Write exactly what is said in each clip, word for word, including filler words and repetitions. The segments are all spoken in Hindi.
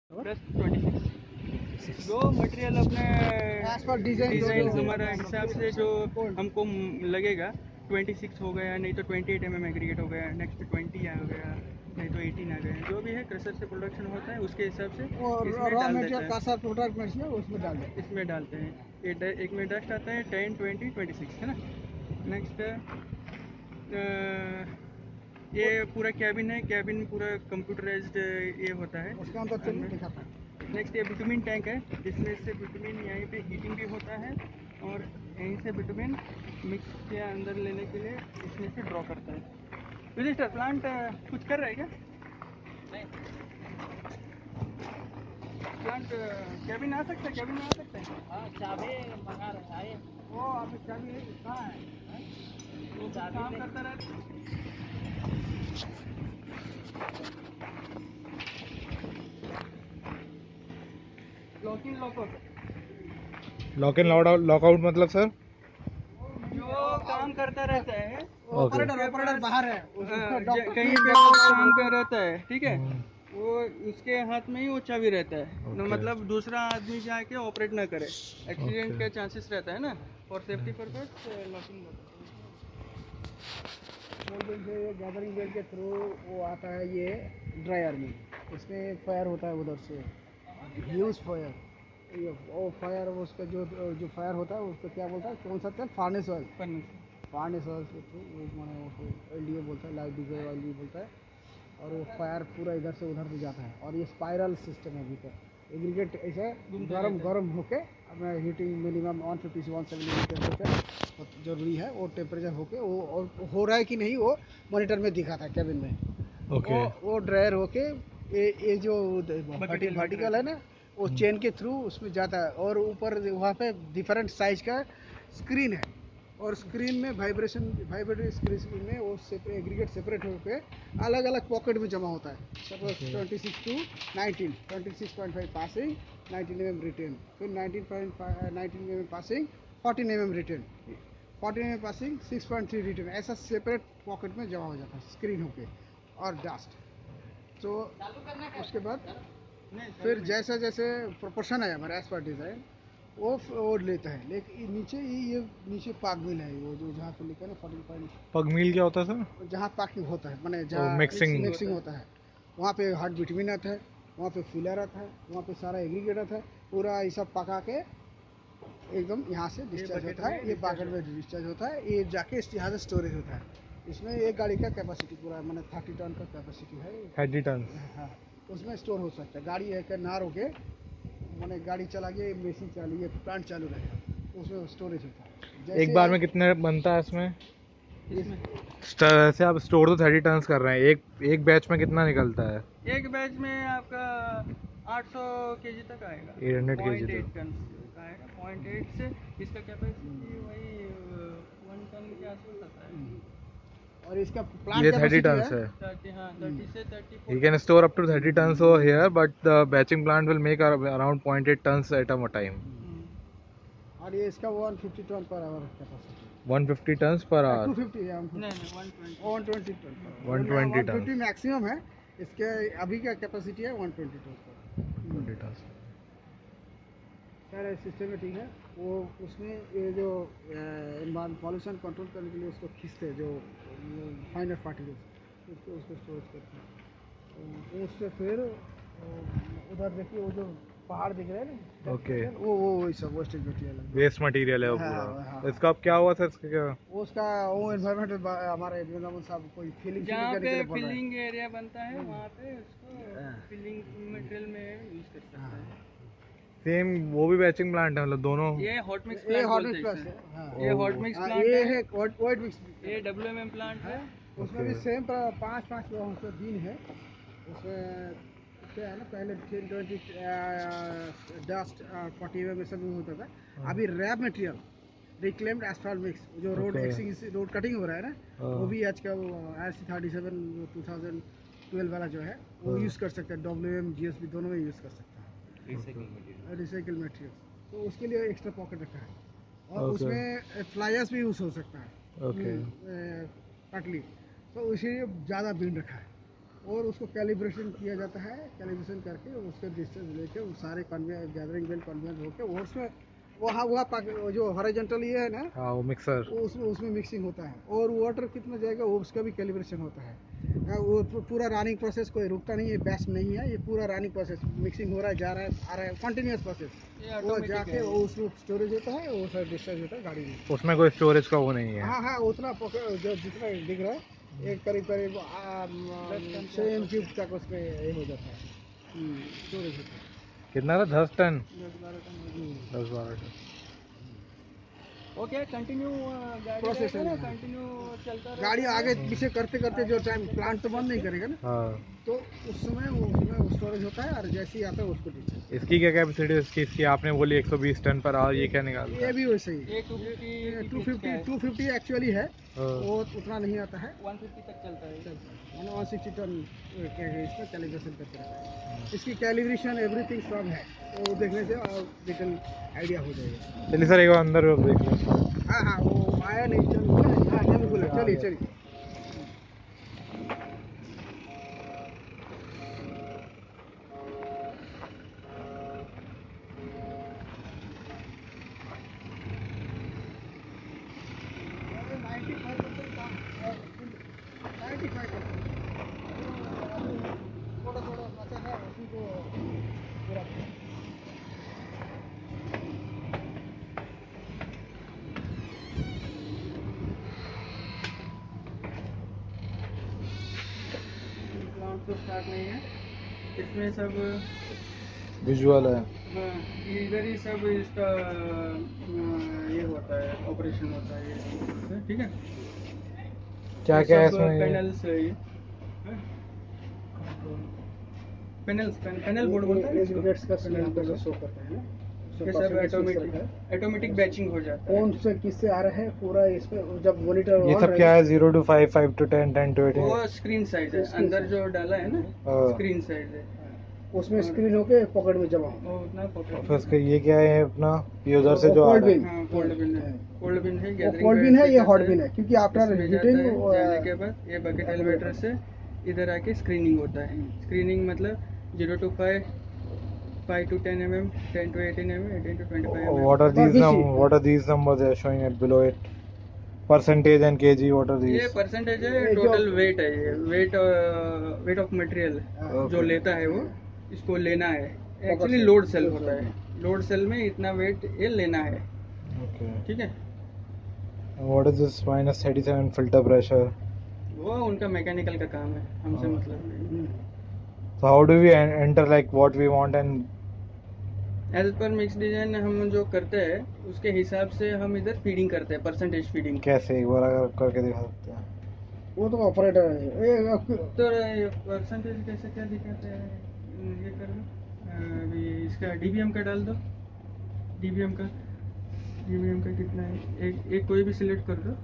प्लस ट्वेंटी सिक्स जो मटेरियल अपने डिज़ाइन हमारा हिसाब से जो हमको लगेगा ट्वेंटी सिक्स हो गया, नहीं तो twenty eight M M aggregate हो गया, नेक्स्ट ट्वेंटी आ गया, नहीं तो एटीन आ गया, जो भी है क्रशर से प्रोडक्शन होता है उसके हिसाब से इसमें डाल देते हैं, उसमें डाल देते इसमें डालते हैं। ये एक में डस्ट आता है टेन ट्वेंटी ट्वेंटी सिक्स है ना। नेक्स्ट ये पूरा कैबिन है, कैबिन पूरा कंप्यूटराइज्ड ये होता है उसके अंदर। नेक्स्ट ये विटामिन टैंक है, जिसमें से विटामिन यहीं पे हीटिंग भी होता है और यहीं से विटामिन मिक्स के अंदर लेने के लिए इसमें से ड्रॉ करता है। रजिस्टर प्लांट कुछ कर रहा है क्या? नहीं, प्लांट कैबिन आ सकता है, कैबिन में आ सकता है। हाँ, चाबी मंगा रहे हैं वो, अभी चाबी कहाँ है? वो काम करता रहता है। Lock in lockout, lock in lockout मतलब सर जो काम करता रहता है ऑपरेटर ऑपरेटर बाहर है, कहीं पे काम कर रहता है, ठीक है, वो उसके हाथ में ही वो चाबी रहता है। okay. मतलब दूसरा आदमी जाके ऑपरेट ना करे, एक्सीडेंट okay. के चांसेस रहता है ना, for safety purpose locking gathering belt के थ्रू वो आता है ये ड्रायर में, इसमें फायर होता है उधर से ह्यूज फायर, ये वो फायर उसका जो जो फायर होता है उसको क्या बोलता है, कौन सा तेल, फार्नेस ऑयल, फार्नेस ऑयल के थ्रू वो मैंने उसको एल डी ए बोलता है, लाइव डीजल ऑयल भी बोलता है, और वो फायर पूरा इधर से उधर भी जाता है। और ये स्पाइरल सिस्टम है भीतर एग्रीगेट, ऐसे गर्म गर्म होके अपना हीटिंग मिनिमम वन फिफ्टी से वन सेवेंटी टेम्परेचर जरूरी है, वो टेम्परेचर होके वो और हो रहा है कि नहीं वो मॉनिटर में दिखाता है कैबिन में। okay. वो वो ड्रायर होके ये ये जो वर्टिकल है ना, वो चेन के थ्रू उसमें जाता है, और ऊपर वहाँ पे डिफरेंट साइज का स्क्रीन है, और स्क्रीन में वाइब्रेशन वाइब्रेटरी स्क्रीन में वो सेपरेट एग्रीगेट सेपरेट होकर अलग अलग पॉकेट में जमा होता है। Suppose twenty six to nineteen, twenty six point five passing, nineteen M M return, फिर nineteen point nineteen M M passing, fourteen M M return, fourteen M M passing, six point three return, ऐसा सेपरेट पॉकेट में जमा हो जाता है स्क्रीन होके और डस्ट। तो उसके बाद फिर जैसा जैसे प्रोपोर्शन है हमारा एज पर डिज़ाइन वो वो लेता है, लेकिन नीचे ये ये नीचे पाक मिल है, वो जो जहाँ पे लिखा है ना फोर्टीन पॉइंट, पग मील क्या होता है सर? जहाँ पाकिंग होता है मैंने जहाँ मिक्सिंग मिक्सिंग होता है, वहाँ पे हार्ड विटामिन आता है, वहाँ पे फिलर आता है, वहाँ पे सारा एग्रीगेट आता है, पूरा ये सब पका के एकदम यहाँ से डिस्चार्ज होता है, ये पैकेट में डिस्चार्ज होता है, ये जाके यहाँ से स्टोरेज होता है। इसमें एक गाड़ी का कैपेसिटी पूरा मैंने थर्टी टन का कैपेसिटी है, थर्टी टन हाँ, उसमें स्टोर हो सकता है। गाड़ी है नार होके मैंने गाड़ी चला के मशीन चली, ये प्लांट चालू रहेगा, उसमें स्टोरेज होता है। जैसे एक बार में कितने बनता है इसमें? वैसे आप स्टोर तो थर्टी टन कर रहे हैं, एक एक बैच में कितना निकलता है? एक बैच में आपका आठ सौ केजी तक आएगा, एट हंड्रेड केजी तक आएगा। पॉइंट एट से इसका कैपेसिटी वही वन टन के आसपास आता है, और इसका प्लांट ये थर्टी टन है। हाँ, थर्टी से thirty You can store up to thirty tons over here, but the batching plant will make around point eight tons at a time. और ये इसका one fifty ton per hour capacity, one hundred fifty tons per hour. Two fifty है, नहीं नहीं one twenty, one twenty ton, one hundred twenty tons. One fifty maximum है, इसके अभी का कैपेसिटी है one twenty ton per. twenty tons. सारा सिस्टमेटिक है वो, उसमें ये जो पॉल्यूशन कंट्रोल करने के लिए उसको खींचते हैं, जो फाइनर पार्टिकल्स उसको उसको स्टोरेज करते हैं। उससे फिर उधर देखिए वो जो पहाड़ दिख रहे हैं ना, ओके, वो वो वही सब वेस्टेज मटेरियल है, वेस्ट मटेरियल है वो पूरा। हाँ, हाँ, इसका अब क्या हुआ सर? इसका क्या उसका वो एनवायरमेंट हमारे वृंदावन साहब कोई फीलिंग जहाँ पे फिलिंग एरिया बनता है वहाँ पे उसको फिलिंग मटेरियल में यूज कर सकते हैं। सेम वो भी बैचिंग प्लांट है, मतलब दोनों? ये hot mix plant, hot mix plant है, ये हॉट मिक्स प्लांट ये है, हॉट मिक्स, ये डब्ल्यू एम एम प्लांट है, उसमें भी सेम पाँच पाँच दिन है। उसमें क्या है ना, पहले ten twenty dust forty M M होता था, अभी RAP material reclaimed asphalt mix जो रोड एक्सिंग रोड कटिंग हो रहा है ना, वो भी आजकल I C thirty seven two thousand twelve वाला जो है वो यूज़ कर सकते हैं, W M G S B दोनों में यूज़ कर सकते हैं, रिसाइकल मटेरियल। तो उसके लिए एक्स्ट्रा पॉकेट रखा है, और okay. उसमें फ्लायर्स भी यूज़ हो सकता है, okay. पटली, तो इसीलिए ज़्यादा बीन रखा है। और उसको कैलिब्रेशन किया जाता है। कैलिब्रेशन करके उसके डिस्टेंस लेके वो सारे कन्वेयर गैदरिंग बेल्ट कन्वेयर होके वो उसमें वहाँ वहाँ जो हॉरिजॉन्टल ये है ना, हाँ वो मिक्सर, उसमें उसमें मिक्सिंग होता है और वाटर कितना जाएगा वो उसका भी कैलिब्रेशन होता है। वो पूरा रनिंग प्रोसेस कोई रुकता नहीं है, बैच नहीं है, ये पूरा रनिंग प्रोसेस मिक्सिंग हो रहा है, जा रहा है, आ रहा है, कंटिन्यूस प्रोसेस। वो जाके वो उसमें स्टोरेज होता है, वो सब डिस्चार्ज होता है गाड़ी में। उसमें कोई स्टोरेज का वो नहीं है। हाँ हाँ, उतना जो जितना दिख रहा है एक करीब करीब छः एम क्यूब तक उसमें ये हो जाता है, स्टोरेज होता है। कितना था? दस टन दस बारह टन दस बारह टन ओके कंटिन्यू प्रोसेस है ना, कंटिन्यू चलता रहेगा। गाड़ी आगे पीछे करते करते जो टाइम प्लांट तो बंद नहीं करेगा ना, हाँ, तो उस समय वो उसमें स्टोरेज होता है और जैसे ही आता है उसको डिस्चार्ज। इसकी क्या कैपेसिटी है इसकी? इसकी आपने बोली एक सौ बीस टन पर आवर, ये क्या निकालता है? ये भी वैसे ही ये two fifty two fifty actually है, वो उतना नहीं आता है, वन फिफ्टी तक चलता है, चलता है वन सिक्सटी टन इसका कैलिब्रेशन करके रखा है। इसकी कैलिब्रेशन एवरीथिंग सब है, वो देखने से डिटेल आइडिया हो जाएगा। चलिए सर एक बार अंदर देख लो। हाँ हाँ वो आया नहीं, चल हाँ नहीं बोला, चलिए चलिए। थोड़ा थोड़ा बचा है उसी को पूरा प्लांट तो स्टार्ट नहीं है, इसमें सब विजुअल है। हाँ, इधर ही सब इसका ये होता है, ऑपरेशन होता है ये, ठीक है। क्या क्या है इसमें? पैनल्स है ये, पैनल्स पैनल बोर्ड बोलता है इसको, का पैनल शो करता है ना, ये सब ऑटोमेटिक ऑटोमेटिक बैचिंग हो जाता है। कौन से किससे आ रहा है पूरा इसमें जब मॉनिटर ये सब क्या है? Zero to five, five to ten, ten to eighteen? वो स्क्रीन साइज है, अंदर जो डाला है ना स्क्रीन साइज है, उसमें स्क्रीन होके पॉकेट में जमा हो उतना पॉकेट। फिर इसका ये क्या है अपना? ये उधर से जो आ रहा है कोल्ड बिन है, कोल्ड बिन है, कोल्ड बिन है, ये हॉट बिन है, क्योंकि आफ्टर हीटिंग जाने के बाद ये बकेट एलिवेटर से इधर आके स्क्रीनिंग होता है। स्क्रीनिंग मतलब zero to five, five to ten M M, ten to eighteen M M, eighteen to twenty five M M. What are these num what are these numbers they are showing it below it? Percentage and kg, what are these? ये परसेंटेज है, टोटल वेट है, ये वेट वेट ऑफ मटेरियल जो लेता है वो इसको लेना है। एक्चुअली लोड सेल होता है, लोड सेल में इतना वेट ये लेना है, ठीक है। What is this minus thirty-seven filter pressure? वो उनका मैकेनिकल का काम है, हमसे मतलब नहीं। So how do we en- enter like what we want and as per mix design हम जो करते हैं उसके हिसाब से हम इधर फीडिंग करते हैं, परसेंटेज फीडिंग। कैसे एक बार अगर करके दिखा सकते हैं? वो तो ऑपरेटर है, तो परसेंटेज कैसे क्या दिखाते हैं, ये कर दो अभी इसका डीबीएम का डाल दो, डीबीएम का डीबीएम का कितना है, एक एक कोई भी सिलेक्ट कर दो,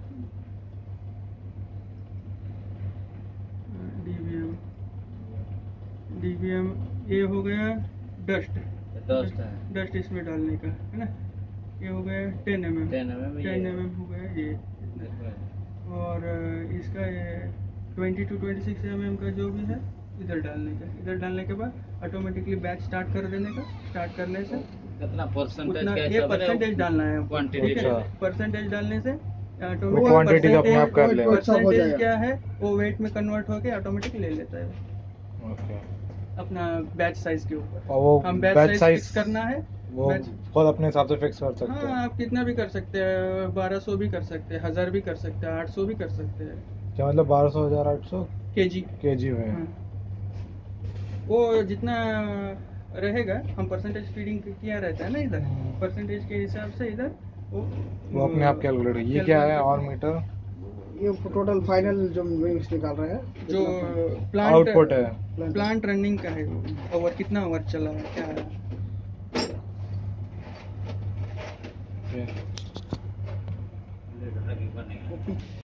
डीबीएम डीबीएम ये हो गया डस्ट डस्ट है, डस्ट इसमें डालने का है ना, ये हो गया ten M M, ten M M हो गया ये, और इसका ये twenty two twenty six M M का जो भी है इधर डालने का, इधर डालने के बाद ऑटोमेटिकली बैच स्टार्ट कर देने का। स्टार्ट करने से कितना परसेंटेज, ये परसेंटेज डालना है, ठीक है। परसेंटेज डालने से क्वांटिटी अपने आप कर ले, परसेंटेज क्या है वो वेट में कन्वर्ट होके ऑटोमेटिक ले लेता है। ओके, अपना बैच साइज के ऊपर और वो हम बैच साइज फिक्स करना है, वो खुद अपने हिसाब से फिक्स कर सकते हैं। हाँ, आप कितना भी कर सकते हैं, बारह सौ भी कर सकते हैं, हजार भी कर सकते हैं, आठ सौ भी कर सकते हैं। क्या मतलब बारह सौ, हजार, आठ सौ केजी केजी में? हाँ। वो जितना रहेगा, हम परसेंटेज फीडिंग किया रहता है ना इधर, परसेंटेज के हिसाब से इधर वो वो अपने आप कैलकुलेट। ये क्या है और मीटर? ये टोटल फाइनल जो विंग्स निकाल रहा है, जो प्लांट आउटपुट है, प्लांट रनिंग का है, ओवर कितना ओवर चला है क्या है।